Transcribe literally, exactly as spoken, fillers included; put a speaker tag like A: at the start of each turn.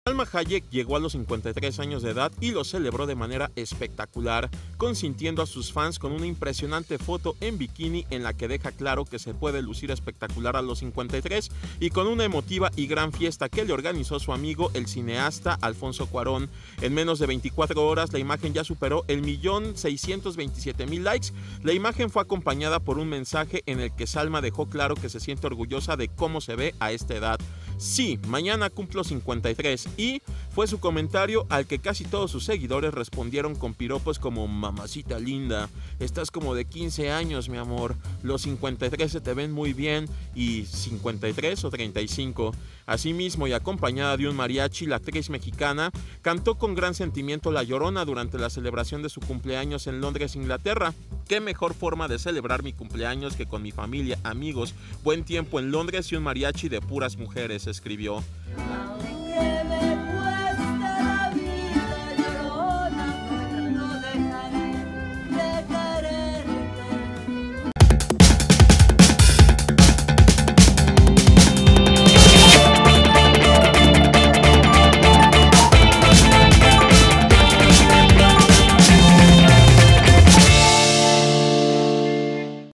A: Salma Hayek llegó a los cincuenta y tres años de edad y lo celebró de manera espectacular, consintiendo a sus fans con una impresionante foto en bikini en la que deja claro que se puede lucir espectacular a los cincuenta y tres, y con una emotiva y gran fiesta que le organizó su amigo el cineasta Alfonso Cuarón. En menos de veinticuatro horas la imagen ya superó el millón seiscientos veintisiete mil likes. La imagen fue acompañada por un mensaje en el que Salma dejó claro que se siente orgullosa de cómo se ve a esta edad. Sí, mañana cumplo cincuenta y tres, y fue su comentario al que casi todos sus seguidores respondieron con piropos como: mamacita linda, estás como de quince años, mi amor, los cincuenta y tres se te ven muy bien, y cincuenta y tres o treinta y cinco. Asimismo, y acompañada de un mariachi, la actriz mexicana cantó con gran sentimiento La Llorona durante la celebración de su cumpleaños en Londres, Inglaterra. Qué mejor forma de celebrar mi cumpleaños que con mi familia, amigos, buen tiempo en Londres y un mariachi de puras mujeres, escribió.